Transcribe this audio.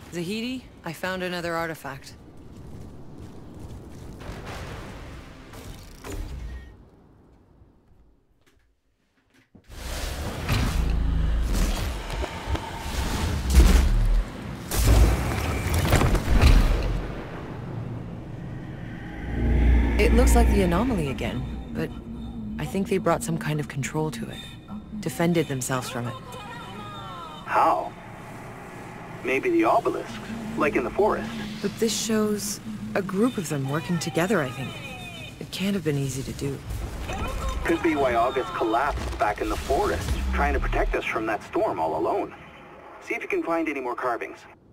Zahidi, I found another artifact. It looks like the anomaly again, but I think they brought some kind of control to it. Defended themselves from it. How? Maybe the obelisk, like in the forest. But this shows a group of them working together, I think. It can't have been easy to do. Could be why August collapsed back in the forest, trying to protect us from that storm all alone. See if you can find any more carvings.